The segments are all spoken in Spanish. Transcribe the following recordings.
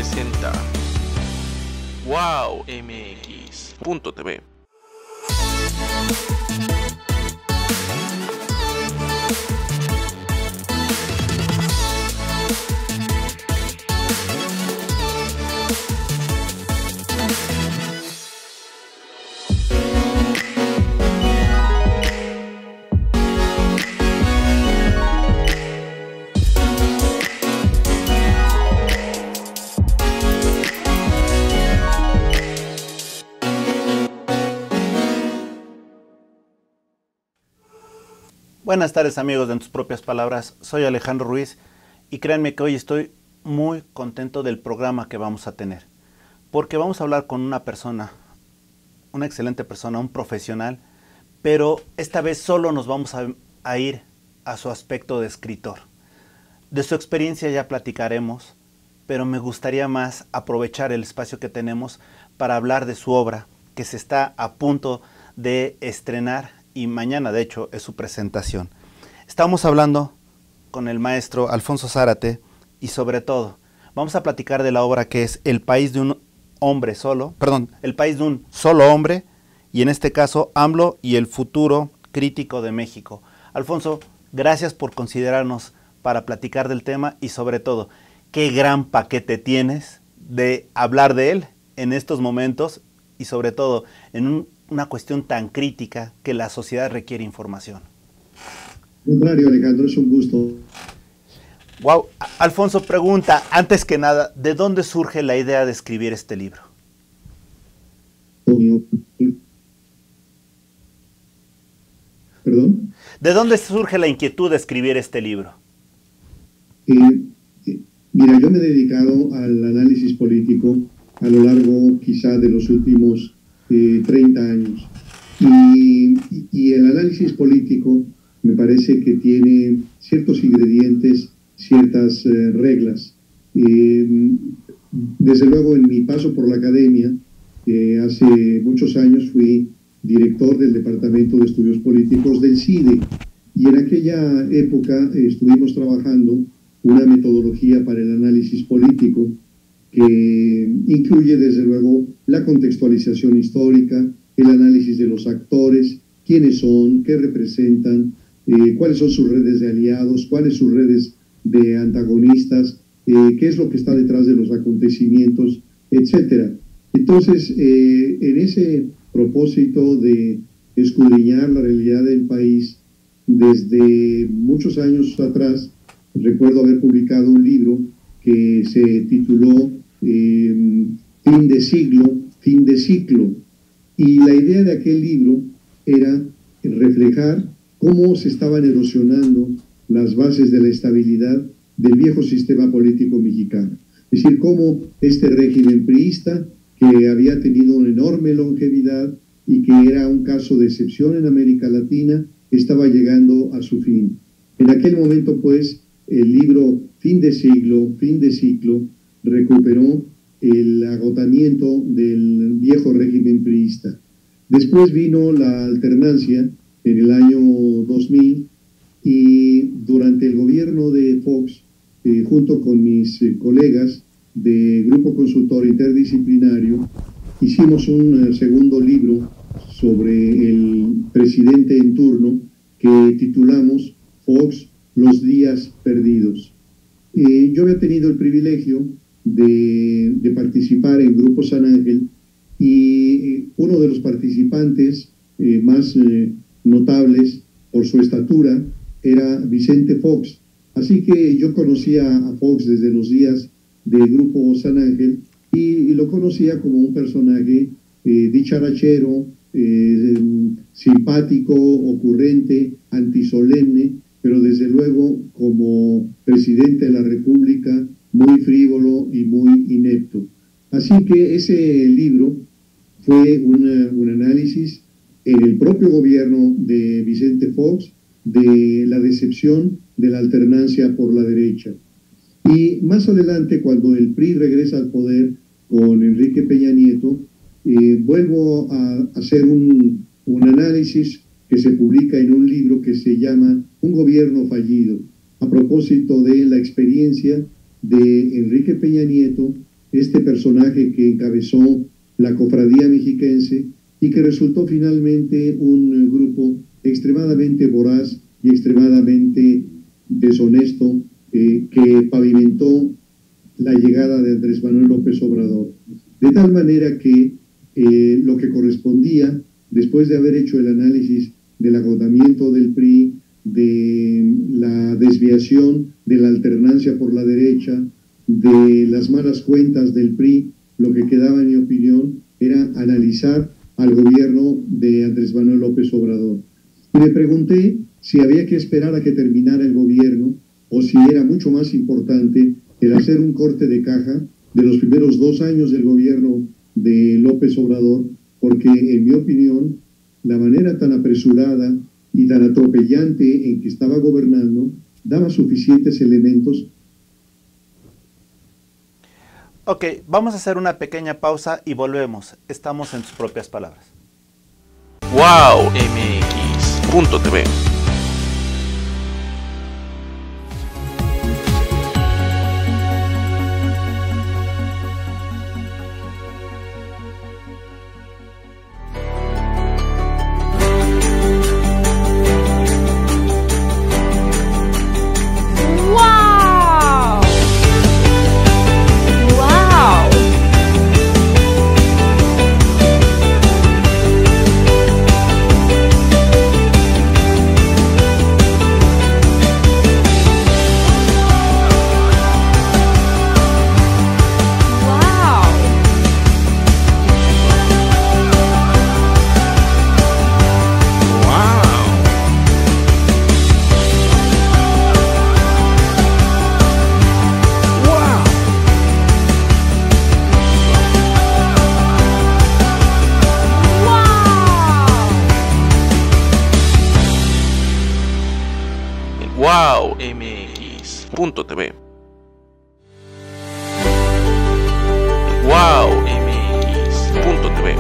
presenta WowMX.tv. Buenas tardes amigos de En Tus Propias Palabras, soy Alejandro Ruiz y créanme que hoy estoy muy contento del programa que vamos a tener, porque vamos a hablar con una persona, una excelente persona, un profesional, pero esta vez solo nos vamos a ir a su aspecto de escritor. De su experiencia ya platicaremos, pero me gustaría más aprovechar el espacio que tenemos para hablar de su obra, que se está a punto de estrenar y mañana de hecho es su presentación. Estamos hablando con el maestro Alfonso Zárate y sobre todo vamos a platicar de la obra que es El país de un hombre solo, El país de un solo hombre, y en este caso AMLO y el futuro crítico de México. Alfonso, gracias por considerarnos para platicar del tema y sobre todo, qué gran paquete tienes de hablar de él en estos momentos y sobre todo en una cuestión tan crítica que la sociedad requiere información. Contrario, Alejandro, es un gusto. Wow, Alfonso pregunta, antes que nada, ¿de dónde surge la idea de escribir este libro? ¿Perdón? ¿De dónde surge la inquietud de escribir este libro? Mira, yo me he dedicado al análisis político a lo largo quizá de los últimos 30 años. Y el análisis político me parece que tiene ciertos ingredientes, ciertas reglas. Desde luego, en mi paso por la academia, hace muchos años fui director del Departamento de Estudios Políticos del CIDE, y en aquella época estuvimos trabajando una metodología para el análisis político que incluye desde luego la contextualización histórica, el análisis de los actores, quiénes son, qué representan, cuáles son sus redes de aliados, cuáles sus redes de antagonistas, qué es lo que está detrás de los acontecimientos, etcétera. Entonces, en ese propósito de escudriñar la realidad del país, desde muchos años atrás, recuerdo haber publicado un libro que se tituló Fin de siglo, fin de ciclo. Y la idea de aquel libro era reflejar cómo se estaban erosionando las bases de la estabilidad del viejo sistema político mexicano. Es decir, cómo este régimen priista, que había tenido una enorme longevidad y que era un caso de excepción en América Latina, estaba llegando a su fin. En aquel momento, pues, el libro Fin de siglo, fin de ciclo recuperó el agotamiento del viejo régimen priista. Después vino la alternancia en el año 2000 y durante el gobierno de Fox, junto con mis colegas de Grupo Consultor Interdisciplinario, hicimos un segundo libro sobre el presidente en turno que titulamos Fox, los días perdidos. Yo había tenido el privilegio de participar en Grupo San Ángel y uno de los participantes más notables por su estatura era Vicente Fox. Así que yo conocía a Fox desde los días del Grupo San Ángel y lo conocía como un personaje dicharachero, simpático, ocurrente, antisolemne, pero desde luego como presidente de la República muy frívolo y muy inepto. Así que ese libro fue un análisis en el propio gobierno de Vicente Fox de la decepción de la alternancia por la derecha. Y más adelante, cuando el PRI regresa al poder con Enrique Peña Nieto, vuelvo a hacer un análisis que se publica en un libro que se llama Un gobierno fallido, a propósito de la experiencia de Enrique Peña Nieto este personaje que encabezó la cofradía mexiquense y que resultó finalmente un grupo extremadamente voraz y extremadamente deshonesto que pavimentó la llegada de Andrés Manuel López Obrador. De tal manera que lo que correspondía, después de haber hecho el análisis del agotamiento del PRI, de la desviación de la alternancia por la derecha, de las malas cuentas del PRI, lo que quedaba, en mi opinión, era analizar al gobierno de Andrés Manuel López Obrador. Y me pregunté si había que esperar a que terminara el gobierno o si era mucho más importante el hacer un corte de caja de los primeros 2 años del gobierno de López Obrador, porque, en mi opinión, la manera tan apresurada y tan atropellante en que estaba gobernando daba suficientes elementos. Ok, vamos a hacer una pequeña pausa y volvemos. Estamos en tus propias palabras. Wow MX.tv. Wow MX.tv. Wow MX.tv.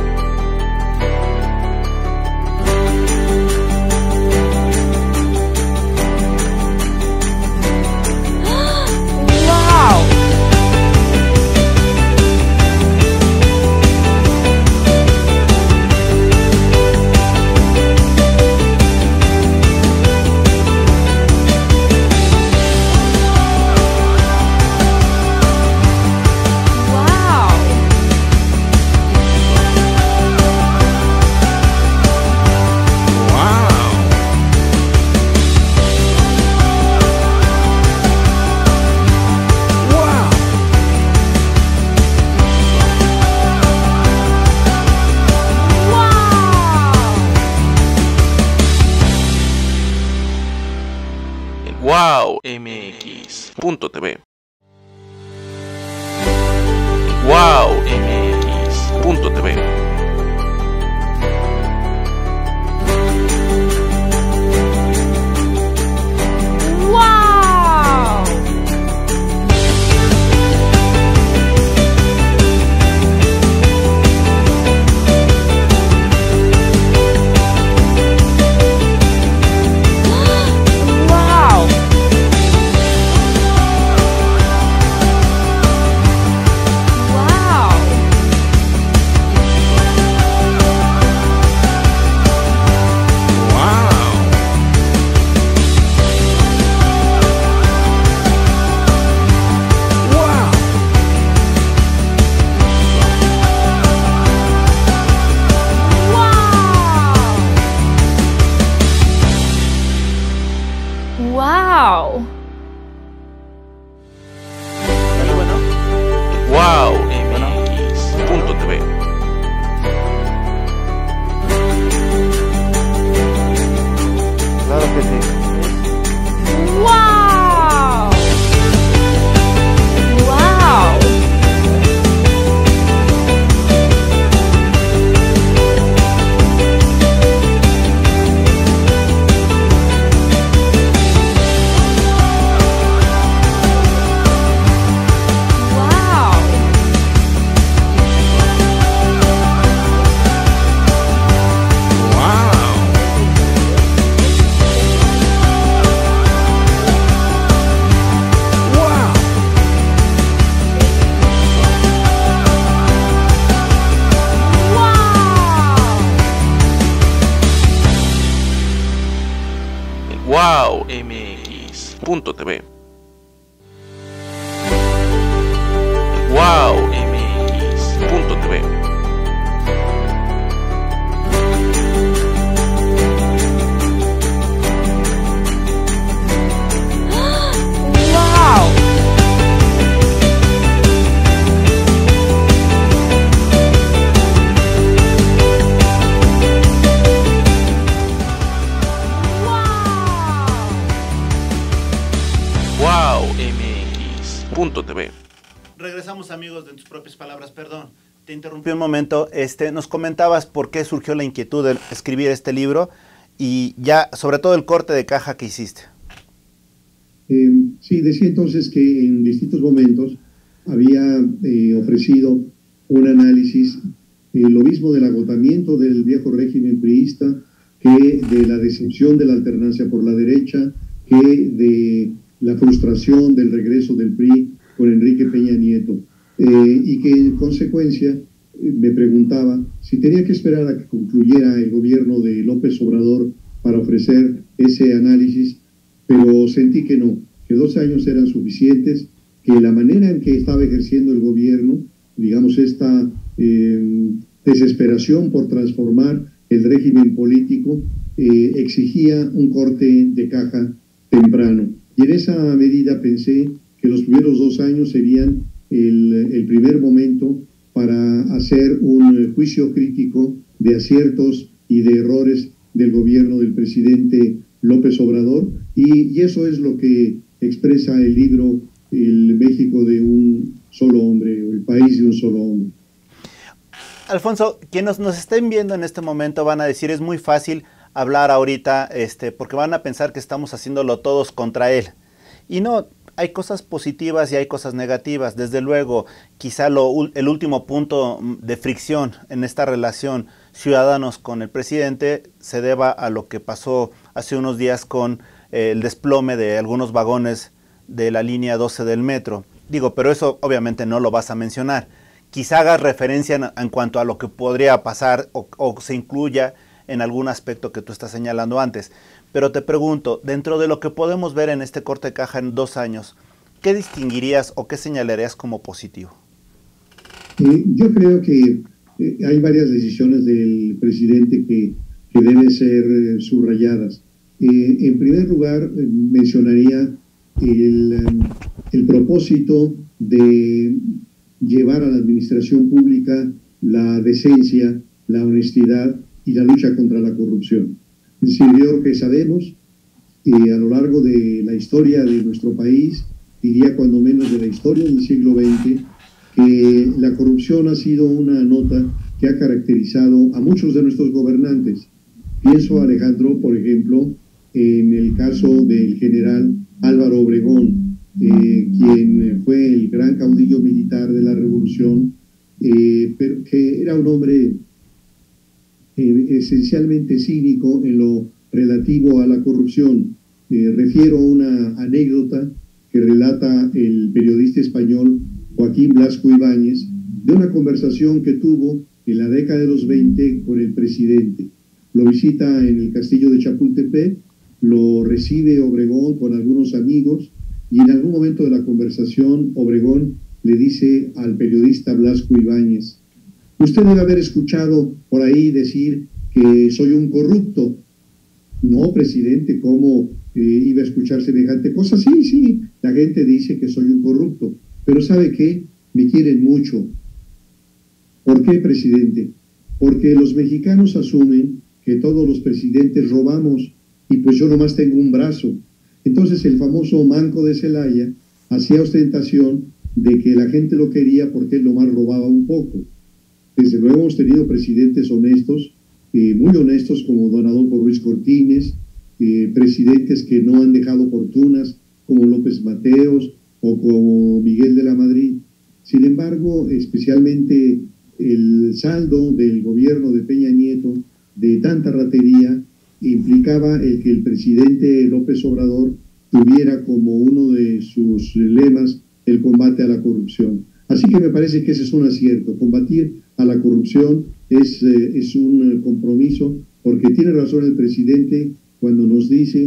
Wow MX.tv. Wow MX.tv. Wow. Bueno. Wow MX.tv. Claro que sí. Wow. Wow. wowmx.tv. wowmx.tv. wowmx.tv. Regresamos, amigos, de tus propias palabras. Perdón, te interrumpí un momento. Nos comentabas por qué surgió la inquietud de escribir este libro y ya, sobre todo el corte de caja que hiciste. Sí, decía entonces que en distintos momentos había ofrecido un análisis, lo mismo del agotamiento del viejo régimen priista, que de la decepción de la alternancia por la derecha, que de la frustración del regreso del PRI con Enrique Peña Nieto, y que en consecuencia me preguntaba si tenía que esperar a que concluyera el gobierno de López Obrador para ofrecer ese análisis, pero sentí que no, que 2 años eran suficientes, que la manera en que estaba ejerciendo el gobierno, digamos esta desesperación por transformar el régimen político, exigía un corte de caja temprano. Y en esa medida pensé que los primeros 2 años serían el primer momento para hacer un juicio crítico de aciertos y de errores del gobierno del presidente López Obrador, y eso es lo que expresa el libro El México de un solo hombre, o El país de un solo hombre. Alfonso, quienes nos estén viendo en este momento van a decir es muy fácil hablar ahorita, porque van a pensar que estamos haciéndolo todos contra él. Y no, hay cosas positivas y hay cosas negativas. Desde luego, quizá el último punto de fricción en esta relación ciudadanos con el presidente se deba a lo que pasó hace unos días con el desplome de algunos vagones de la línea 12 del metro. Digo, pero eso obviamente no lo vas a mencionar. Quizá hagas referencia en cuanto a lo que podría pasar o se incluya en algún aspecto que tú estás señalando antes. Pero te pregunto, dentro de lo que podemos ver en este corte de caja en 2 años, ¿qué distinguirías o qué señalarías como positivo? Yo creo que hay varias decisiones del presidente que deben ser subrayadas. En primer lugar, mencionaría el propósito de llevar a la administración pública la decencia, la honestidad y la lucha contra la corrupción. Sirvió que sabemos a lo largo de la historia de nuestro país, diría cuando menos de la historia del siglo XX, que la corrupción ha sido una nota que ha caracterizado a muchos de nuestros gobernantes. Pienso, Alejandro, por ejemplo, en el caso del general Álvaro Obregón, quien fue el gran caudillo militar de la Revolución, pero que era un hombre esencialmente cínico en lo relativo a la corrupción. Refiero una anécdota que relata el periodista español Joaquín Blasco Ibáñez de una conversación que tuvo en la década de los 20 con el presidente. Lo visita en el castillo de Chapultepec, lo recibe Obregón con algunos amigos y en algún momento de la conversación Obregón le dice al periodista Blasco Ibáñez: usted debe haber escuchado por ahí decir que soy un corrupto. No, presidente, ¿cómo iba a escuchar semejante cosa? Sí, la gente dice que soy un corrupto, pero ¿sabe qué? Me quieren mucho. ¿Por qué, presidente? Porque los mexicanos asumen que todos los presidentes robamos y pues yo nomás tengo un brazo. Entonces el famoso Manco de Celaya hacía ostentación de que la gente lo quería porque él nomás robaba un poco. Desde luego hemos tenido presidentes honestos, muy honestos, como don Adolfo Ruiz Cortines, presidentes que no han dejado fortunas, como López Mateos o como Miguel de la Madrid. Sin embargo, especialmente el saldo del gobierno de Peña Nieto de tanta ratería implicaba el que el presidente López Obrador tuviera como uno de sus lemas el combate a la corrupción. Así que me parece que ese es un acierto. Combatir a la corrupción es un compromiso, porque tiene razón el presidente cuando nos dice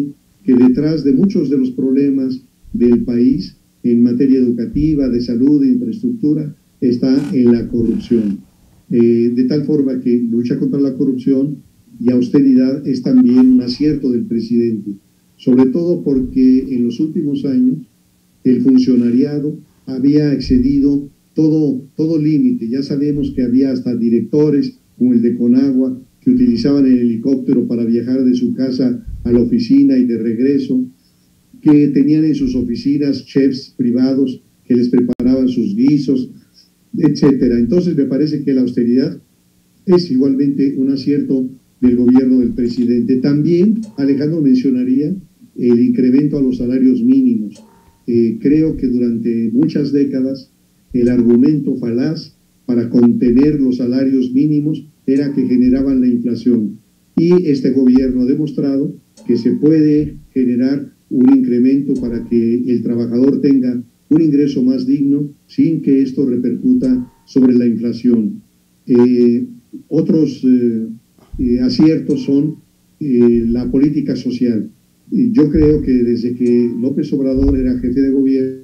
que detrás de muchos de los problemas del país en materia educativa, de salud, de infraestructura, está en la corrupción. De tal forma que lucha contra la corrupción y austeridad es también un acierto del presidente, sobre todo porque en los últimos años el funcionariado había excedido todo límite. Ya sabemos que había hasta directores, como el de Conagua, que utilizaban el helicóptero para viajar de su casa a la oficina y de regreso, que tenían en sus oficinas chefs privados que les preparaban sus guisos, etcétera. Entonces me parece que la austeridad es igualmente un acierto del gobierno del presidente. También Alejandro mencionaría el incremento a los salarios mínimos. Creo que durante muchas décadas el argumento falaz para contener los salarios mínimos era que generaban la inflación. Y este gobierno ha demostrado que se puede generar un incremento para que el trabajador tenga un ingreso más digno sin que esto repercuta sobre la inflación. Otros aciertos son la política social. Yo creo que desde que López Obrador era jefe de gobierno,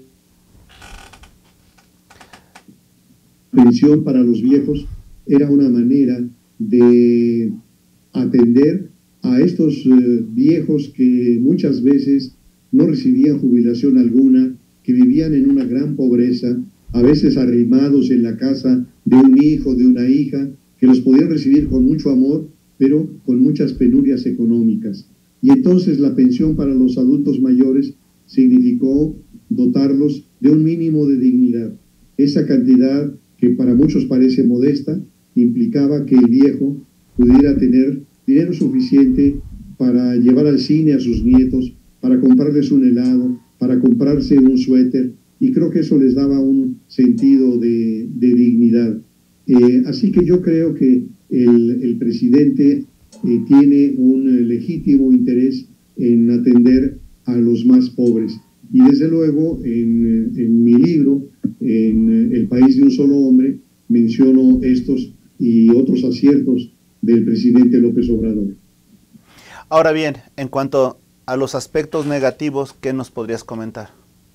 pensión para los viejos era una manera de atender a estos viejos que muchas veces no recibían jubilación alguna, que vivían en una gran pobreza, a veces arrimados en la casa de un hijo, de una hija, que los podían recibir con mucho amor, pero con muchas penurias económicas. Y entonces la pensión para los adultos mayores significó dotarlos de un mínimo de dignidad. Esa cantidad, que para muchos parece modesta, implicaba que el viejo pudiera tener dinero suficiente para llevar al cine a sus nietos, para comprarles un helado, para comprarse un suéter, y creo que eso les daba un sentido de dignidad. Así que yo creo que el presidente tiene un legítimo interés en atender a los más pobres. Y desde luego, en mi libro, en El país de un solo hombre, menciono estos y otros aciertos del presidente López Obrador. Ahora bien, en cuanto a los aspectos negativos, ¿qué nos podrías comentar?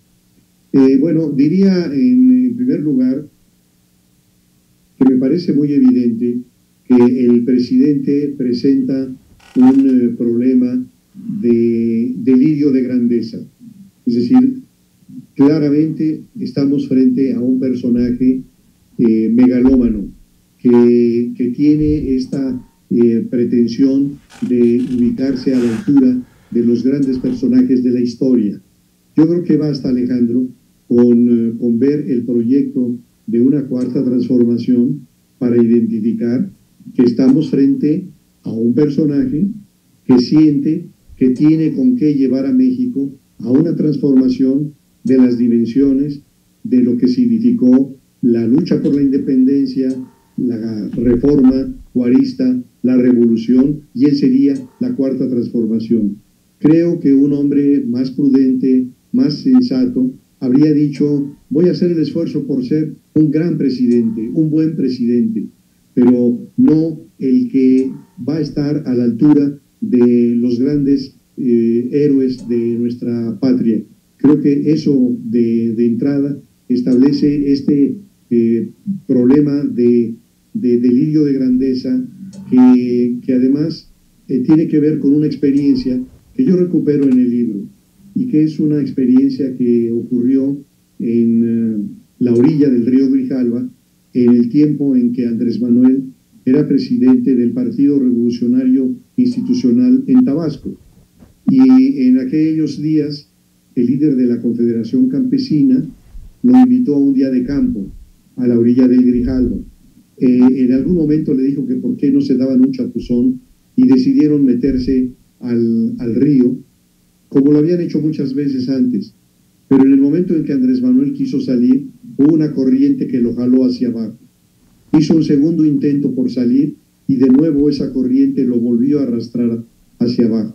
Bueno, diría en primer lugar que me parece muy evidente que el presidente presenta un problema de delirio de grandeza. Es decir, claramente estamos frente a un personaje megalómano que tiene esta pretensión de ubicarse a la altura de los grandes personajes de la historia. Yo creo que basta, Alejandro, con ver el proyecto de una cuarta transformación para identificar que estamos frente a un personaje que siente que tiene con qué llevar a México a una transformación de las dimensiones de lo que significó la lucha por la independencia, la reforma juarista, la revolución, y él sería la cuarta transformación. Creo que un hombre más prudente, más sensato, habría dicho: voy a hacer el esfuerzo por ser un gran presidente, un buen presidente, pero no el que va a estar a la altura de los grandes héroes de nuestra patria. Creo que eso de entrada establece este problema de delirio de grandeza que además tiene que ver con una experiencia que yo recupero en el libro, y que es una experiencia que ocurrió en la orilla del río Grijalva, en el tiempo en que Andrés Manuel era presidente del Partido Revolucionario Institucional en Tabasco. Y en aquellos días, el líder de la Confederación Campesina lo invitó a un día de campo a la orilla del Grijalva. En algún momento le dijo que por qué no se daban un chapuzón, y decidieron meterse al río, como lo habían hecho muchas veces antes. Pero en el momento en que Andrés Manuel quiso salir, hubo una corriente que lo jaló hacia abajo. Hizo un segundo intento por salir, y de nuevo esa corriente lo volvió a arrastrar hacia abajo.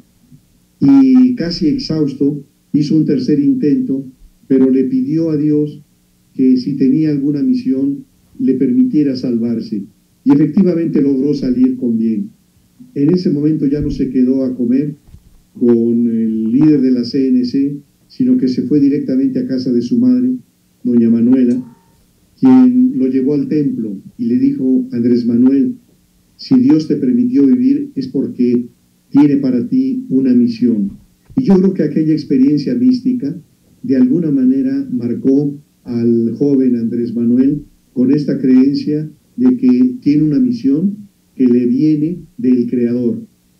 Y casi exhausto, hizo un tercer intento, pero le pidió a Dios que si tenía alguna misión, le permitiera salvarse. Y efectivamente logró salir con bien. En ese momento ya no se quedó a comer, con el líder de la CNC, sino que se fue directamente a casa de su madre, doña Manuela, quien lo llevó al templo y le dijo: Andrés Manuel, si Dios te permitió vivir es porque tiene para ti una misión. Y yo creo que aquella experiencia mística de alguna manera marcó al joven Andrés Manuel con esta creencia de que tiene una misión que le viene del Creador.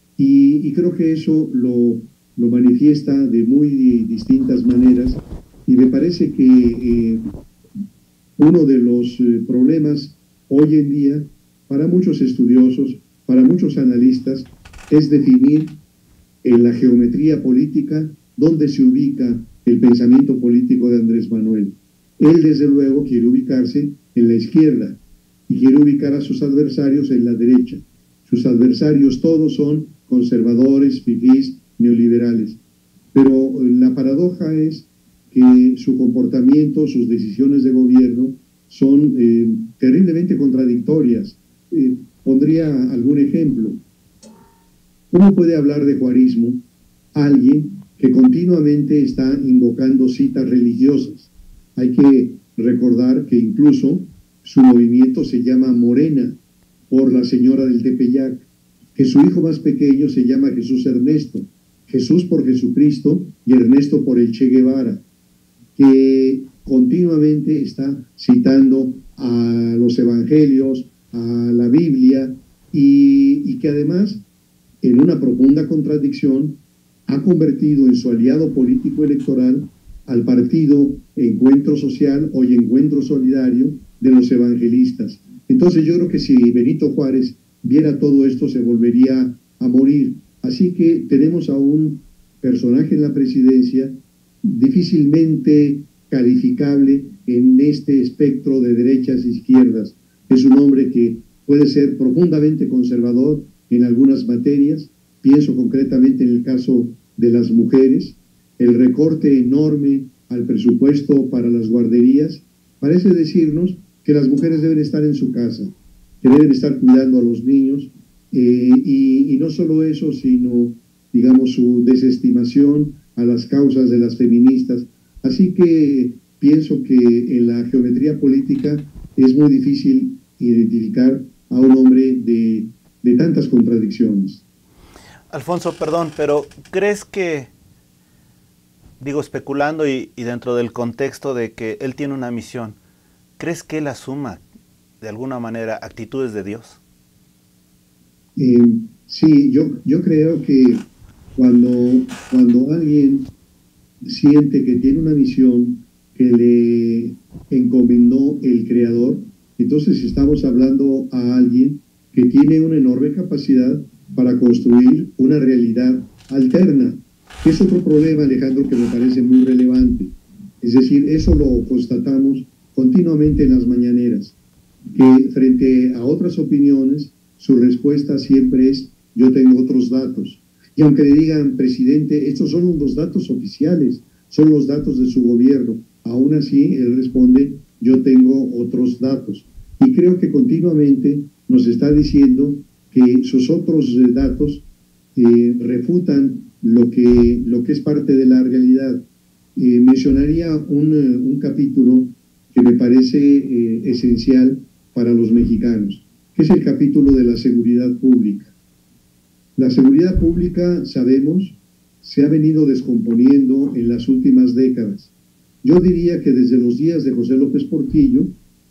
Y creo que eso lo manifiesta de muy distintas maneras, y me parece que uno de los problemas hoy en día para muchos estudiosos, para muchos analistas, es definir en la geometría política dónde se ubica el pensamiento político de Andrés Manuel. Él, desde luego, quiere ubicarse en la izquierda y quiere ubicar a sus adversarios en la derecha. Sus adversarios todos son conservadores, fifís, neoliberales. Pero la paradoja es que su comportamiento, sus decisiones de gobierno son terriblemente contradictorias. Pondría algún ejemplo. ¿Cómo puede hablar de juarismo alguien que continuamente está invocando citas religiosas? Hay que recordar que incluso su movimiento se llama Morena, por la señora del Tepeyac, que su hijo más pequeño se llama Jesús Ernesto, Jesús por Jesucristo y Ernesto por el Che Guevara, que continuamente está citando a los evangelios, a la Biblia, y que además, en una profunda contradicción, ha convertido en su aliado político electoral al partido Encuentro Social, hoy Encuentro Solidario, de los evangelistas. Entonces yo creo que si Benito Juárez viera todo esto se volvería a morir. Así que tenemos a un personaje en la presidencia difícilmente calificable en este espectro de derechas e izquierdas. Es un hombre que puede ser profundamente conservador en algunas materias. Pienso concretamente en el caso de las mujeres. El recorte enorme al presupuesto para las guarderías parece decirnos que las mujeres deben estar en su casa, que deben estar cuidando a los niños, y no solo eso, sino, digamos, su desestimación a las causas de las feministas. Así que pienso que en la geometría política es muy difícil identificar a un hombre de tantas contradicciones. Alfonso, perdón, pero ¿crees que, digo, especulando y dentro del contexto de que él tiene una misión, ¿crees que él asuma de alguna manera actitudes de Dios? Sí, yo creo que cuando alguien siente que tiene una misión que le encomendó el Creador, entonces estamos hablando a alguien que tiene una enorme capacidad para construir una realidad alterna. Es otro problema, Alejandro, que me parece muy relevante. Es decir, eso lo constatamos continuamente en las mañaneras, que frente a otras opiniones, su respuesta siempre es: yo tengo otros datos. Y aunque le digan: presidente, estos son los datos oficiales, son los datos de su gobierno, aún así él responde: yo tengo otros datos. Y creo que continuamente nos está diciendo que sus otros datos refutan lo que es parte de la realidad. Mencionaría un capítulo que me parece esencial para los mexicanos, que es el capítulo de la seguridad pública. La seguridad pública, sabemos, se ha venido descomponiendo en las últimas décadas. Yo diría que desde los días de José López Portillo,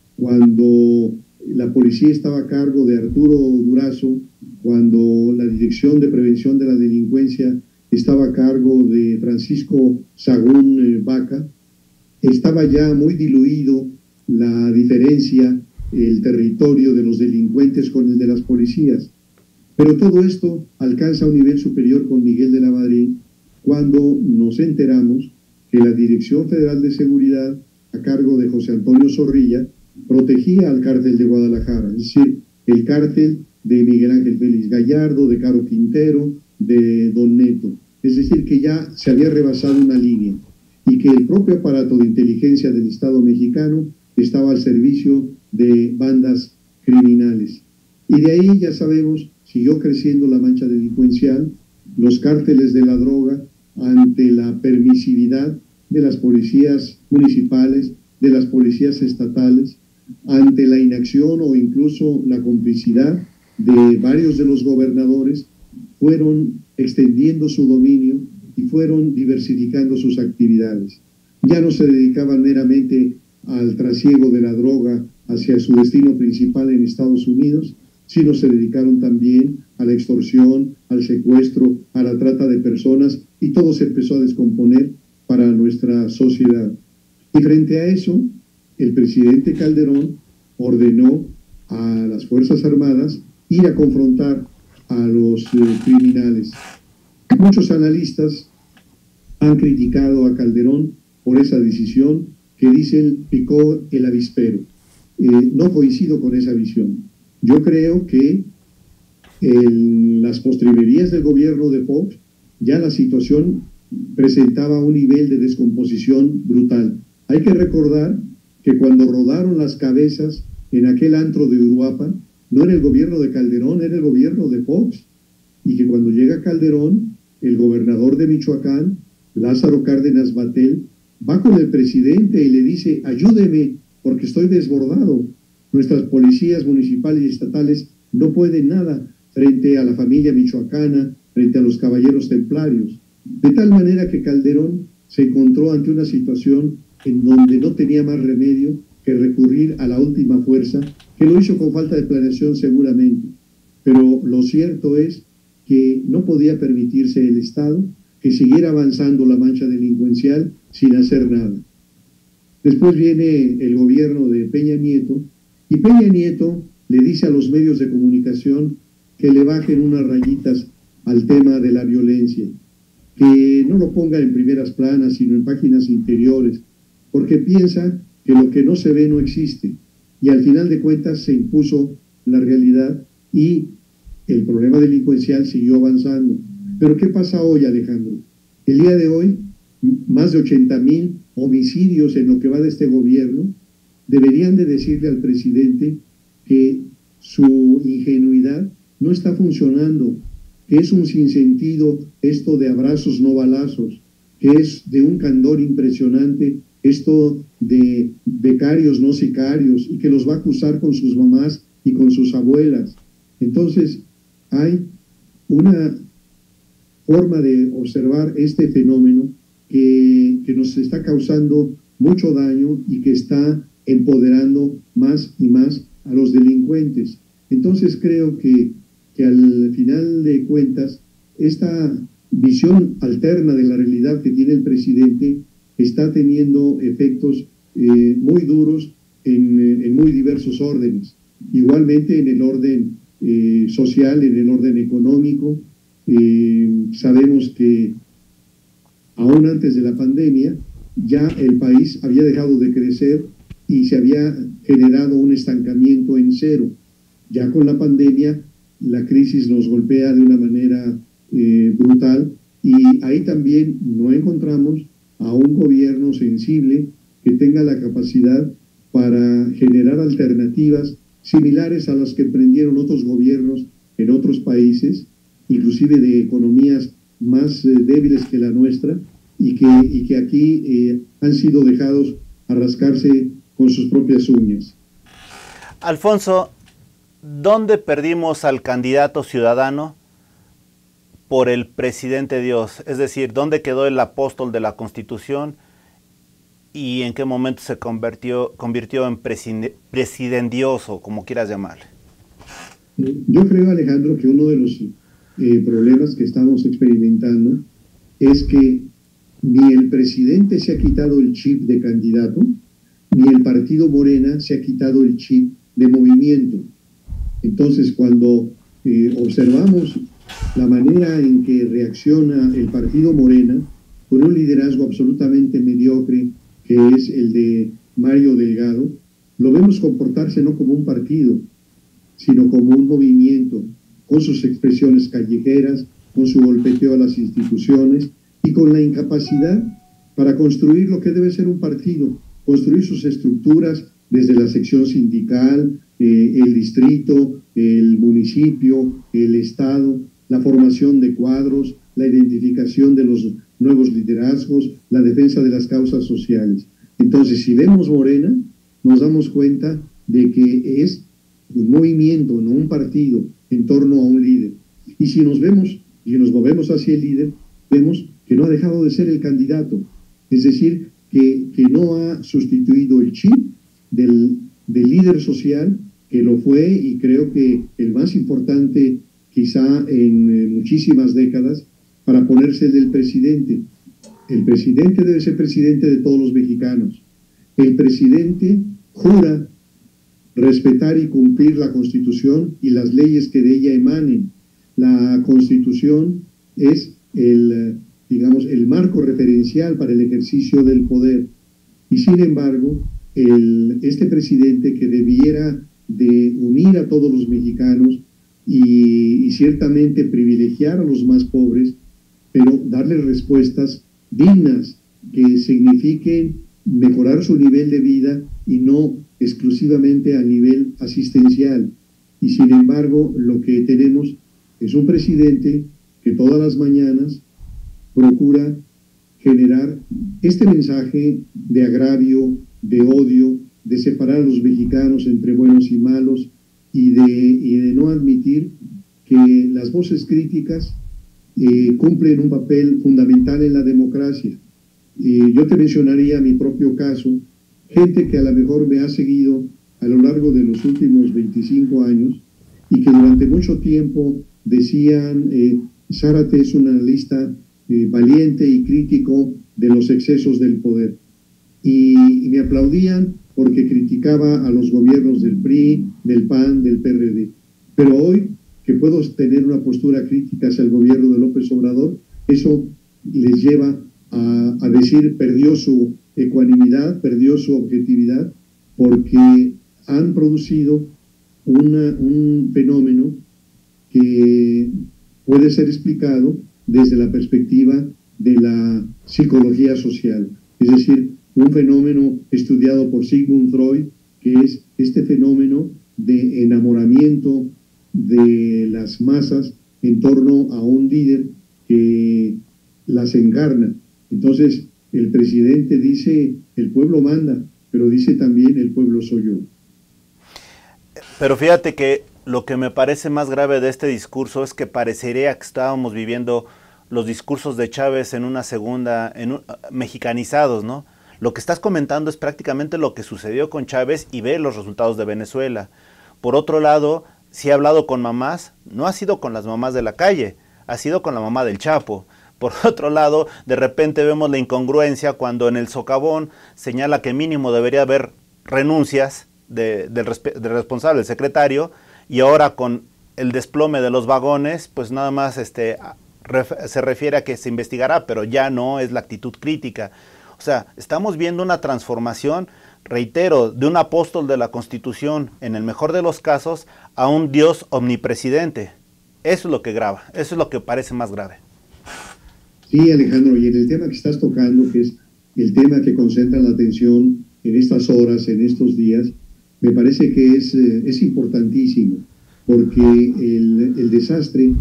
cuando la policía estaba a cargo de Arturo Durazo, cuando la Dirección de Prevención de la Delincuencia estaba a cargo de Francisco Sagún Vaca, estaba ya muy diluido la diferencia, el territorio de los delincuentes con el de las policías. Pero todo esto alcanza un nivel superior con Miguel de la Madrid, cuando nos enteramos que la Dirección Federal de Seguridad, a cargo de José Antonio Zorrilla, protegía al cártel de Guadalajara, es decir, el cártel de Miguel Ángel Félix Gallardo, de Caro Quintero, de Don Neto. Es decir, que ya se había rebasado una línea y que el propio aparato de inteligencia del Estado mexicano estaba al servicio de bandas criminales. Y de ahí, ya sabemos, siguió creciendo la mancha delincuencial los cárteles de la droga, ante la permisividad de las policías municipales, de las policías estatales, ante la inacción o incluso la complicidad de varios de los gobernadores, fueron extendiendo su dominio y fueron diversificando sus actividades. Ya no se dedicaban meramente al trasiego de la droga hacia su destino principal en Estados Unidos, sino se dedicaron también a la extorsión, al secuestro, a la trata de personas, y todo se empezó a descomponer para nuestra sociedad. Y frente a eso, el presidente Calderón ordenó a las Fuerzas Armadas ir a confrontar a los criminales. Muchos analistas han criticado a Calderón por esa decisión que dicen picó el avispero. No coincido con esa visión. Yo creo que en las postrimerías del gobierno de Fox ya la situación presentaba un nivel de descomposición brutal. Hay que recordar que cuando rodaron las cabezas en aquel antro de Uruapan, no era el gobierno de Calderón, era el gobierno de Fox, y que cuando llega Calderón, el gobernador de Michoacán, Lázaro Cárdenas Batel, va con el presidente y le dice: ayúdeme porque estoy desbordado. Nuestras policías municipales y estatales no pueden nada frente a la familia michoacana, frente a los caballeros templarios. De tal manera que Calderón se encontró ante una situación en donde no tenía más remedio que recurrir a la última fuerza, que lo hizo con falta de planeación seguramente. Pero lo cierto es que no podía permitirse el Estado que siguiera avanzando la mancha delincuencial sin hacer nada. Después viene el gobierno de Peña Nieto, y Peña Nieto le dice a los medios de comunicación que le bajen unas rayitas al tema de la violencia, que no lo ponga en primeras planas, sino en páginas interiores, porque piensa que lo que no se ve no existe, y al final de cuentas se impuso la realidad y el problema delincuencial siguió avanzando. Pero ¿qué pasa hoy, Alejandro? El día de hoy, más de 80,000 homicidios en lo que va de este gobierno deberían de decirle al presidente que su ingenuidad no está funcionando, que es un sinsentido esto de abrazos no balazos, que es de un candor impresionante esto de becarios no sicarios, y que los va a acusar con sus mamás y con sus abuelas. Entonces, hay una forma de observar este fenómeno que nos está causando mucho daño y que está empoderando más y más a los delincuentes. Entonces creo que al final de cuentas, esta visión alterna de la realidad que tiene el presidente está teniendo efectos muy duros en muy diversos órdenes. Igualmente en el orden social, en el orden económico. Sabemos que aún antes de la pandemia ya el país había dejado de crecer y se había generado un estancamiento en cero. Ya con la pandemia la crisis nos golpea de una manera brutal, y ahí también no encontramos a un gobierno sensible que tenga la capacidad para generar alternativas similares a las que emprendieron otros gobiernos en otros países, inclusive de economías más débiles que la nuestra, y que aquí han sido dejados a rascarse con sus propias uñas. Alfonso, ¿dónde perdimos al candidato ciudadano por el presidente Dios? Es decir, ¿dónde quedó el apóstol de la Constitución y en qué momento se convirtió en presidendioso, como quieras llamarle? Yo creo, Alejandro, que uno de los problemas que estamos experimentando es que ni el presidente se ha quitado el chip de candidato, ni el partido Morena se ha quitado el chip de movimiento. Entonces, cuando observamos la manera en que reacciona el partido Morena, con un liderazgo absolutamente mediocre, que es el de Mario Delgado, lo vemos comportarse no como un partido, sino como un movimiento, con sus expresiones callejeras, con su golpeteo a las instituciones y con la incapacidad para construir lo que debe ser un partido, construir sus estructuras desde la sección sindical, el distrito, el municipio, el estado, la formación de cuadros, la identificación de los nuevos liderazgos, la defensa de las causas sociales. Entonces, si vemos Morena, nos damos cuenta de que es un movimiento, no un partido, en torno a un líder. Y si nos movemos hacia el líder, vemos que no ha dejado de ser el candidato. Es decir, que no ha sustituido el chip del líder social, que lo fue, y creo que el más importante quizá en muchísimas décadas, para ponerse el del presidente. El presidente debe ser presidente de todos los mexicanos. El presidente jura respetar y cumplir la Constitución y las leyes que de ella emanen. La Constitución es el marco referencial para el ejercicio del poder. Y sin embargo, este presidente, que debiera de unir a todos los mexicanos y ciertamente privilegiar a los más pobres, pero darles respuestas dignas que signifiquen mejorar su nivel de vida y no exclusivamente a nivel asistencial. Y sin embargo, lo que tenemos es un presidente que todas las mañanas procura generar este mensaje de agravio, de odio, de separar a los mexicanos entre buenos y malos, y de no admitir que las voces críticas cumplen un papel fundamental en la democracia. Yo te mencionaría mi propio caso, gente que a lo mejor me ha seguido a lo largo de los últimos 25 años y que durante mucho tiempo decían, Zárate es un analista valiente y crítico de los excesos del poder. Y me aplaudían porque criticaba a los gobiernos del PRI, del PAN, del PRD. Pero hoy, que puedo tener una postura crítica hacia el gobierno de López Obrador, eso les lleva a decir, perdió su ecuanimidad, perdió su objetividad, porque han producido un fenómeno que puede ser explicado desde la perspectiva de la psicología social. Es decir, un fenómeno estudiado por Sigmund Freud, que es este fenómeno de enamoramiento de las masas en torno a un líder que las encarna. Entonces, el presidente dice, el pueblo manda, pero dice también, el pueblo soy yo. Pero fíjate que lo que me parece más grave de este discurso es que parecería que estábamos viviendo los discursos de Chávez en una segunda, mexicanizados, ¿no? Lo que estás comentando es prácticamente lo que sucedió con Chávez y ve los resultados de Venezuela. Por otro lado, si he hablado con mamás, no ha sido con las mamás de la calle, ha sido con la mamá del Chapo. Por otro lado, de repente vemos la incongruencia cuando en el socavón señala que mínimo debería haber renuncias del responsable, del secretario, y ahora con el desplome de los vagones, pues nada más se refiere a que se investigará, pero ya no es la actitud crítica. O sea, estamos viendo una transformación, reitero, de un apóstol de la Constitución, en el mejor de los casos, a un Dios omnipresidente. Eso es lo que grava, eso es lo que parece más grave. Sí, Alejandro, y en el tema que estás tocando, que es el tema que concentra la atención en estas horas, en estos días, me parece que es importantísimo, porque el desastre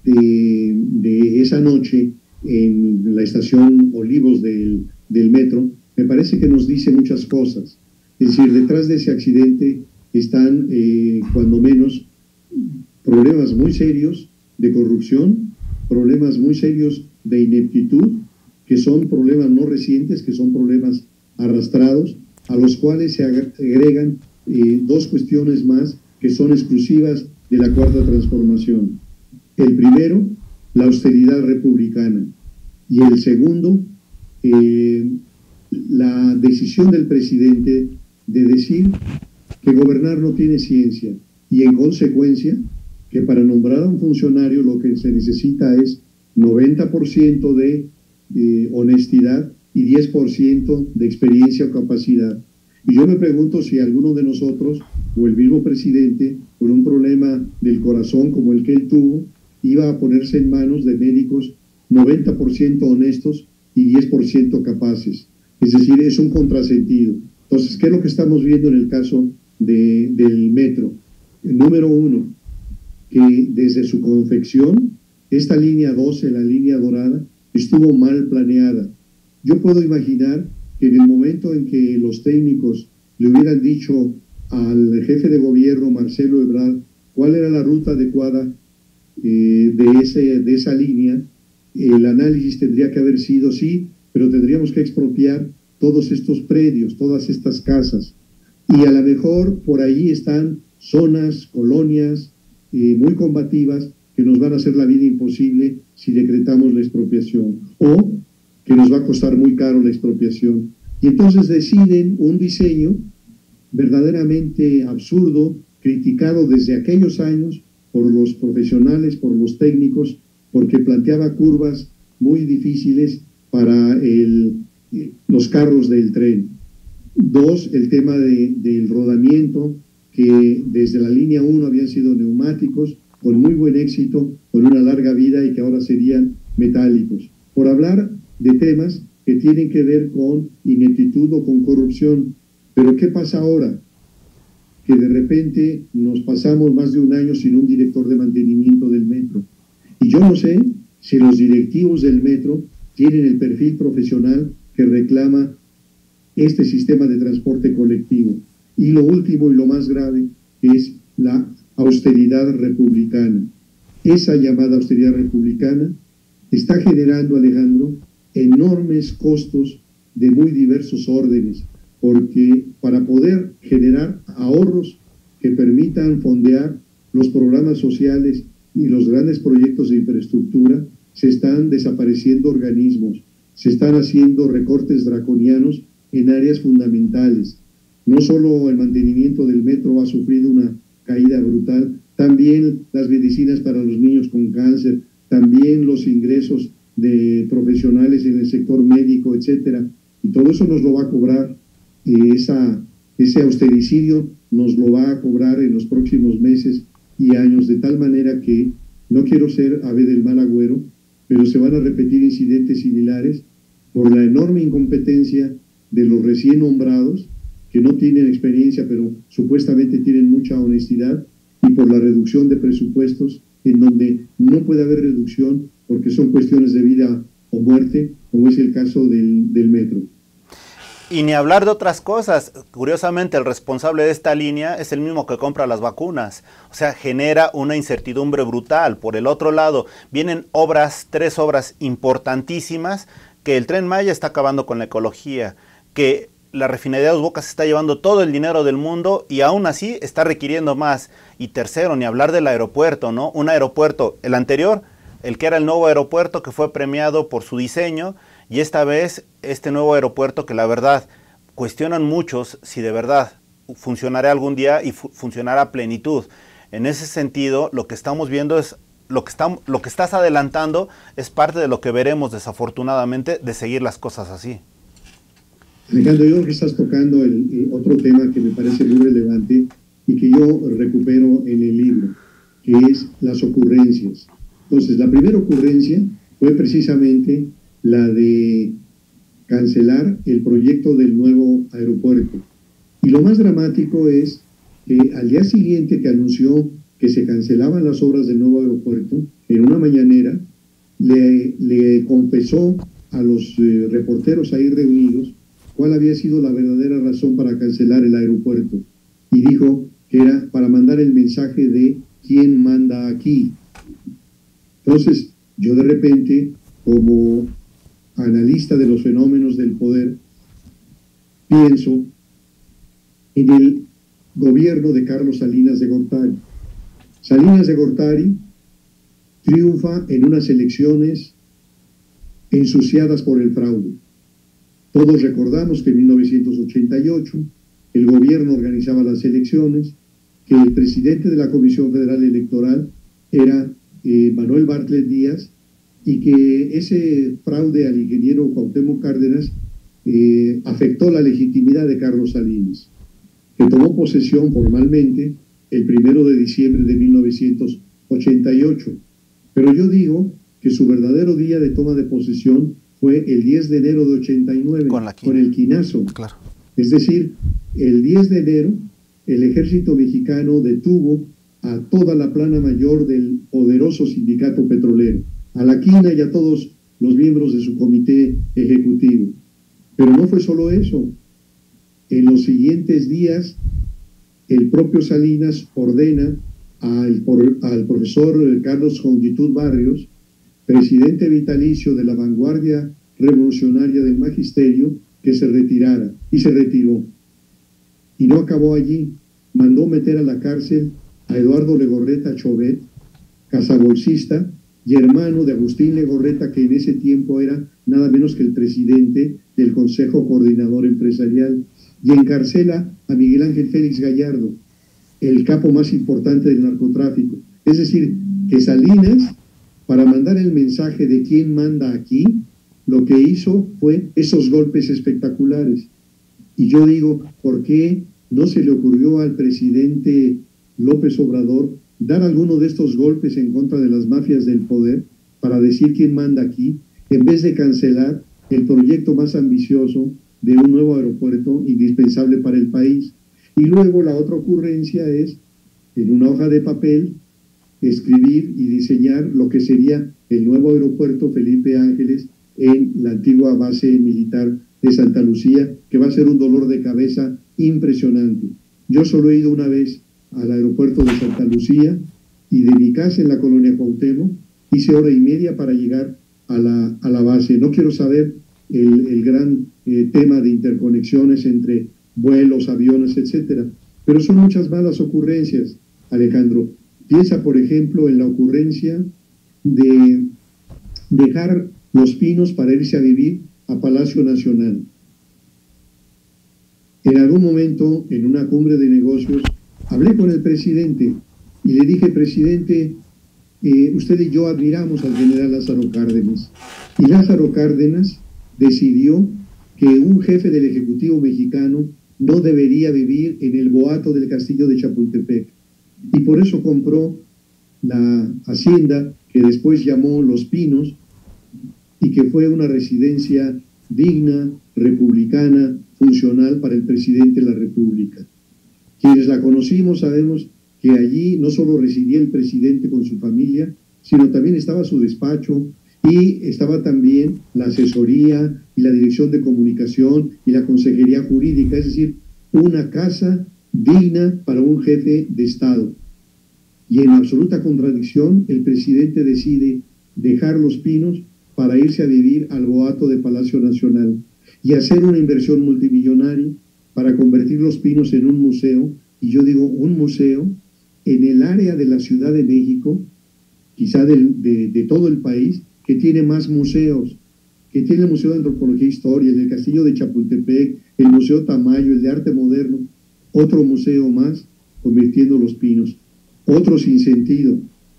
de esa noche en la estación Olivos del metro, me parece que nos dice muchas cosas. Es decir, detrás de ese accidente están, cuando menos, problemas muy serios de corrupción, problemas muy serios de ineptitud, que son problemas no recientes, que son problemas arrastrados, a los cuales se agregan dos cuestiones más que son exclusivas de la Cuarta Transformación. El primero, la austeridad republicana, y el segundo, la decisión del presidente de decir que gobernar no tiene ciencia, y en consecuencia que para nombrar a un funcionario lo que se necesita es 90% de honestidad y 10% de experiencia o capacidad. Y yo me pregunto si alguno de nosotros, o el mismo presidente, con un problema del corazón como el que él tuvo, iba a ponerse en manos de médicos 90% honestos y 10% capaces. Es decir, es un contrasentido. Entonces, ¿qué es lo que estamos viendo en el caso del metro? Número uno, que desde su confección esta línea 12, la línea dorada, estuvo mal planeada. Yo puedo imaginar que en el momento en que los técnicos le hubieran dicho al jefe de gobierno, Marcelo Ebrard, cuál era la ruta adecuada de esa línea, el análisis tendría que haber sido sí, pero tendríamos que expropiar todos estos predios, todas estas casas. Y a lo mejor por ahí están zonas, colonias muy combativas que nos van a hacer la vida imposible si decretamos la expropiación, o que nos va a costar muy caro la expropiación. Y entonces deciden un diseño verdaderamente absurdo, criticado desde aquellos años por los profesionales, por los técnicos, porque planteaba curvas muy difíciles para los carros del tren. Dos, el tema del rodamiento, que desde la línea 1 habían sido neumáticos, con muy buen éxito, con una larga vida, y que ahora serían metálicos. Por hablar de temas que tienen que ver con ineptitud o con corrupción. Pero ¿qué pasa ahora? Que de repente nos pasamos más de un año sin un director de mantenimiento del metro. Y yo no sé si los directivos del metro tienen el perfil profesional que reclama este sistema de transporte colectivo. Y lo último y lo más grave es la austeridad republicana. Esa llamada austeridad republicana está generando, Alejandro, enormes costos de muy diversos órdenes, porque para poder generar ahorros que permitan fondear los programas sociales y los grandes proyectos de infraestructura, se están desapareciendo organismos, se están haciendo recortes draconianos en áreas fundamentales. No solo el mantenimiento del metro ha sufrido una caída brutal, también las medicinas para los niños con cáncer, también los ingresos de profesionales en el sector médico, etcétera. Y todo eso nos lo va a cobrar, ese austericidio nos lo va a cobrar en los próximos meses y años, de tal manera que no quiero ser ave del mal agüero, pero se van a repetir incidentes similares por la enorme incompetencia de los recién nombrados, que no tienen experiencia, pero supuestamente tienen mucha honestidad, y por la reducción de presupuestos, en donde no puede haber reducción porque son cuestiones de vida o muerte, como es el caso del metro. Y ni hablar de otras cosas. Curiosamente, el responsable de esta línea es el mismo que compra las vacunas. O sea, genera una incertidumbre brutal. Por el otro lado, vienen tres obras importantísimas, que el Tren Maya está acabando con la ecología, que la refinería de Dos Bocas está llevando todo el dinero del mundo y aún así está requiriendo más. Y tercero, ni hablar del aeropuerto, ¿no? Un aeropuerto, el anterior, el que era el nuevo aeropuerto, que fue premiado por su diseño, y esta vez este nuevo aeropuerto que la verdad cuestionan muchos si de verdad funcionará algún día y funcionará a plenitud. En ese sentido, lo que estamos viendo es, lo que estás adelantando es parte de lo que veremos desafortunadamente de seguir las cosas así. Alejandro, yo creo que estás tocando otro tema que me parece muy relevante y que yo recupero en el libro, que es las ocurrencias. Entonces, la primera ocurrencia fue precisamente la de cancelar el proyecto del nuevo aeropuerto. Y lo más dramático es que al día siguiente que anunció que se cancelaban las obras del nuevo aeropuerto, en una mañanera le confesó a los reporteros ahí reunidos cuál había sido la verdadera razón para cancelar el aeropuerto. Y dijo que era para mandar el mensaje de quién manda aquí. Entonces, yo de repente, como analista de los fenómenos del poder, pienso en el gobierno de Carlos Salinas de Gortari. Salinas de Gortari triunfa en unas elecciones ensuciadas por el fraude. Todos recordamos que en 1988 el gobierno organizaba las elecciones, que el presidente de la Comisión Federal Electoral era Manuel Bartlett Díaz, y que ese fraude al ingeniero Cuauhtémoc Cárdenas afectó la legitimidad de Carlos Salinas, que tomó posesión formalmente el 1 de diciembre de 1988. Pero yo digo que su verdadero día de toma de posesión fue el 10 de enero de 89, con el quinazo. Claro. Es decir, el 10 de enero el ejército mexicano detuvo a toda la plana mayor del poderoso sindicato petrolero, a la quina y a todos los miembros de su comité ejecutivo. Pero no fue solo eso. En los siguientes días, el propio Salinas ordena al profesor Carlos Jongitud Barrios, presidente vitalicio de la vanguardia revolucionaria del magisterio, que se retirara, y se retiró. Y no acabó allí, mandó meter a la cárcel a Eduardo Legorreta Chauvet, cazabolsista y hermano de Agustín Legorreta, que en ese tiempo era nada menos que el presidente del Consejo Coordinador Empresarial, y encarcela a Miguel Ángel Félix Gallardo, el capo más importante del narcotráfico. Es decir, que Salinas, para mandar el mensaje de quién manda aquí, lo que hizo fue esos golpes espectaculares. Y yo digo, ¿por qué no se le ocurrió al presidente López Obrador dar alguno de estos golpes en contra de las mafias del poder para decir quién manda aquí, en vez de cancelar el proyecto más ambicioso de un nuevo aeropuerto indispensable para el país? Y luego la otra ocurrencia es, en una hoja de papel, escribir y diseñar lo que sería el nuevo aeropuerto Felipe Ángeles en la antigua base militar de Santa Lucía, que va a ser un dolor de cabeza impresionante. Yo solo he ido una vez al aeropuerto de Santa Lucía, y de mi casa en la colonia Cuauhtémoc hice hora y media para llegar a la base. No quiero saber el gran tema de interconexiones entre vuelos, aviones, etcétera, pero son muchas malas ocurrencias, Alejandro. Piensa, por ejemplo, en la ocurrencia de dejar Los Pinos para irse a vivir a Palacio Nacional. En algún momento, en una cumbre de negocios, hablé con el presidente y le dije, presidente, usted y yo admiramos al general Lázaro Cárdenas. Y Lázaro Cárdenas decidió que un jefe del Ejecutivo mexicano no debería vivir en el boato del castillo de Chapultepec. Y por eso compró la hacienda que después llamó Los Pinos, y que fue una residencia digna, republicana, funcional para el presidente de la República. Quienes la conocimos sabemos que allí no solo residía el presidente con su familia, sino también estaba su despacho, y estaba también la asesoría y la dirección de comunicación y la consejería jurídica, es decir, una casa digna para un jefe de Estado. Y en absoluta contradicción, el presidente decide dejar Los Pinos para irse a vivir al boato de Palacio Nacional y hacer una inversión multimillonaria para convertir Los Pinos en un museo. Y yo digo, un museo en el área de la Ciudad de México, quizá de todo el país, que tiene más museos, que tiene el Museo de Antropología e Historia, el del Castillo de Chapultepec, el Museo Tamayo, el de Arte Moderno, otro museo más, convirtiendo Los Pinos. Otro sinsentido,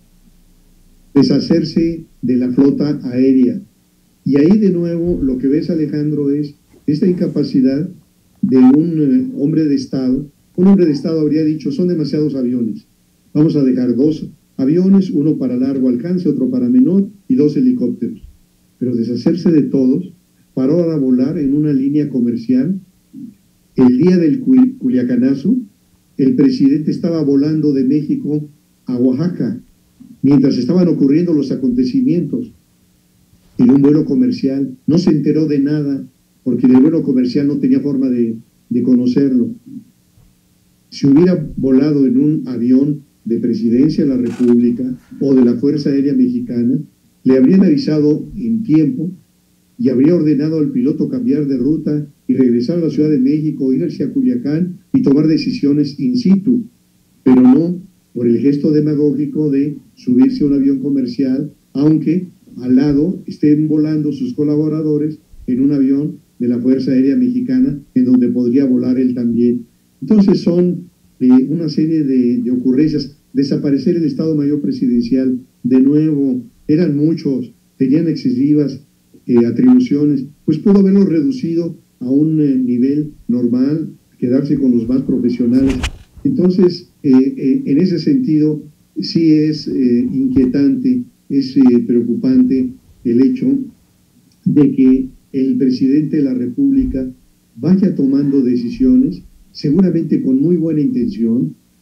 deshacerse de la flota aérea. Y ahí de nuevo lo que ves, Alejandro, es esta incapacidad de un hombre de Estado. Un hombre de Estado habría dicho, son demasiados aviones, vamos a dejar 2 aviones, uno para largo alcance, otro para menor, y 2 helicópteros. Pero deshacerse de todos para ahora volar en una línea comercial. El día del Culiacanazo, el presidente estaba volando de México a Oaxaca, mientras estaban ocurriendo los acontecimientos, en un vuelo comercial. No se enteró de nada, porque en el vuelo comercial no tenía forma de conocerlo. Si hubiera volado en un avión de Presidencia de la República o de la Fuerza Aérea Mexicana, le habrían avisado en tiempo y habría ordenado al piloto cambiar de ruta y regresar a la Ciudad de México, irse a Culiacán y tomar decisiones in situ, pero no por el gesto demagógico de subirse a un avión comercial, aunque al lado estén volando sus colaboradores en un avión de la Fuerza Aérea Mexicana, en donde podría volar él también. Entonces son una serie de ocurrencias. Desaparecer el Estado Mayor Presidencial, de nuevo, eran muchos, tenían excesivas atribuciones, pues pudo haberlo reducido a un nivel normal, quedarse con los más profesionales. Entonces, en ese sentido, sí es inquietante, es preocupante el hecho de que el presidente de la República vaya tomando decisiones, seguramente con muy buena intención,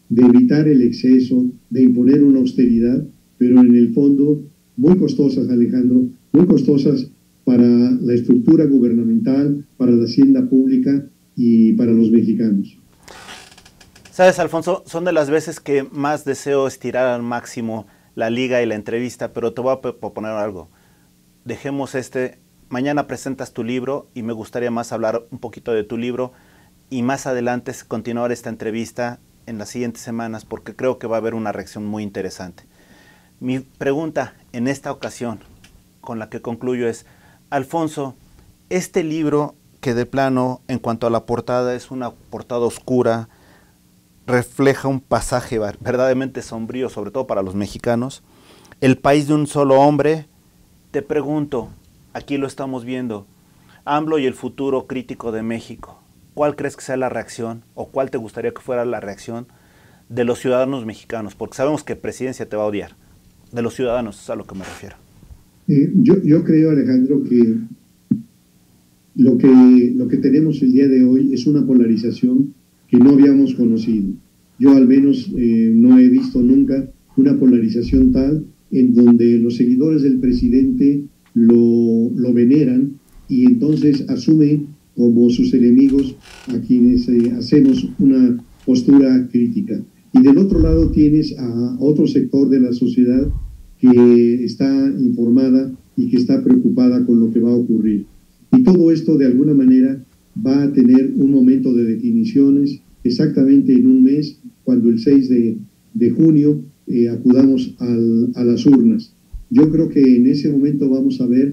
de evitar el exceso, de imponer una austeridad, pero en el fondo muy costosas, Alejandro, muy costosas para la estructura gubernamental, para la hacienda pública y para los mexicanos. Sabes, Alfonso, son de las veces que más deseo estirar al máximo la liga y la entrevista, pero te voy a proponer algo. Dejemos mañana presentas tu libro y me gustaría más hablar un poquito de tu libro y más adelante continuar esta entrevista en las siguientes semanas porque creo que va a haber una reacción muy interesante. Mi pregunta en esta ocasión, con la que concluyo es, Alfonso, este libro que de plano en cuanto a la portada es una portada oscura, refleja un pasaje verdaderamente sombrío, sobre todo para los mexicanos, el país de un solo hombre, te pregunto, aquí lo estamos viendo, AMLO y el futuro crítico de México, ¿cuál crees que sea la reacción o cuál te gustaría que fuera la reacción de los ciudadanos mexicanos? Porque sabemos que Presidencia te va a odiar, de los ciudadanos es a lo que me refiero. Yo creo, Alejandro, que lo que tenemos el día de hoy es una polarización que no habíamos conocido. Yo al menos no he visto nunca una polarización tal en donde los seguidores del presidente lo veneran y entonces asumen como sus enemigos a quienes hacemos una postura crítica. Y del otro lado tienes a otro sector de la sociedad que está informada y que está preocupada con lo que va a ocurrir. Y todo esto de alguna manera va a tener un momento de definiciones exactamente en un mes, cuando el 6 de junio acudamos a las urnas. Yo creo que en ese momento vamos a ver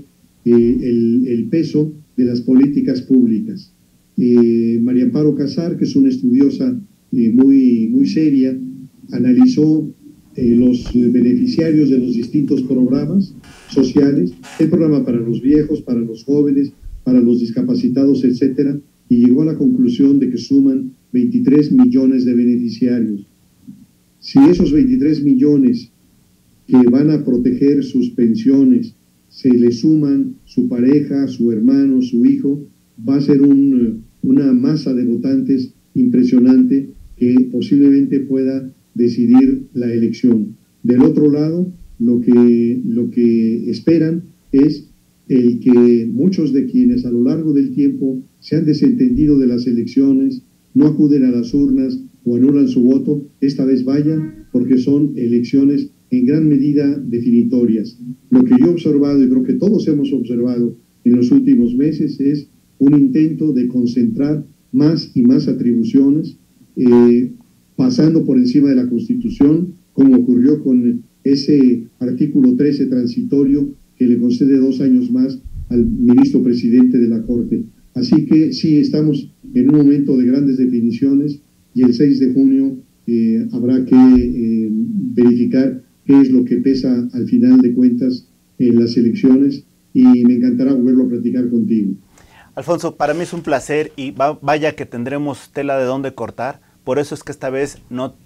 el peso de las políticas públicas. María Amparo Casar, que es una estudiosa muy seria, analizó los beneficiarios de los distintos programas sociales, el programa para los viejos, para los jóvenes, para los discapacitados, etcétera, y llegó a la conclusión de que suman 23 millones de beneficiarios. Si esos 23 millones que van a proteger sus pensiones se le suman su pareja, su hermano, su hijo, va a ser una masa de votantes impresionante que posiblemente pueda decidir la elección. Del otro lado, lo que esperan es el que muchos de quienes a lo largo del tiempo se han desentendido de las elecciones, no acuden a las urnas o anulan su voto, esta vez vayan, porque son elecciones en gran medida definitorias. Lo que yo he observado, y creo que todos hemos observado en los últimos meses, es un intento de concentrar más y más atribuciones, pasando por encima de la Constitución, como ocurrió con ese artículo 13 transitorio que le concede 2 años más al ministro presidente de la Corte. Así que sí, estamos en un momento de grandes definiciones y el 6 de junio habrá que verificar qué es lo que pesa al final de cuentas en las elecciones y me encantará volverlo a platicar contigo. Alfonso, para mí es un placer y vaya que tendremos tela de dónde cortar. Por eso es que esta vez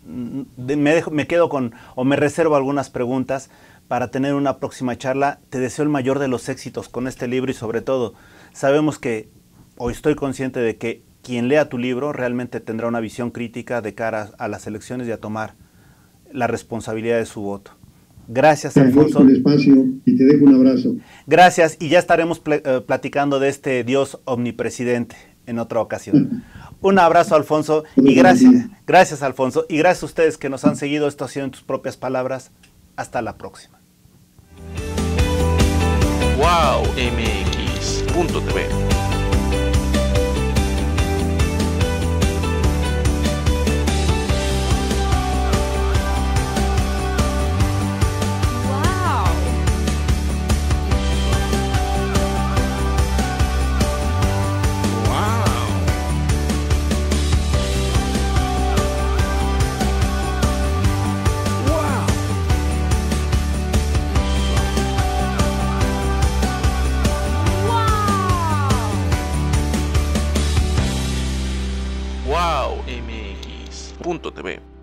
me quedo con o me reservo algunas preguntas para tener una próxima charla. Te deseo el mayor de los éxitos con este libro y sobre todo sabemos que, o estoy consciente de que quien lea tu libro realmente tendrá una visión crítica de cara a las elecciones y a tomar la responsabilidad de su voto. Gracias, Alfonso. Te espacio y te dejo un abrazo. Gracias, y ya estaremos platicando de este Dios omnipresidente en otra ocasión. Un abrazo, Alfonso, y gracias, Alfonso, y gracias a ustedes que nos han seguido. Esto ha sido En Tus Propias Palabras. Hasta la próxima. Wow MX.tv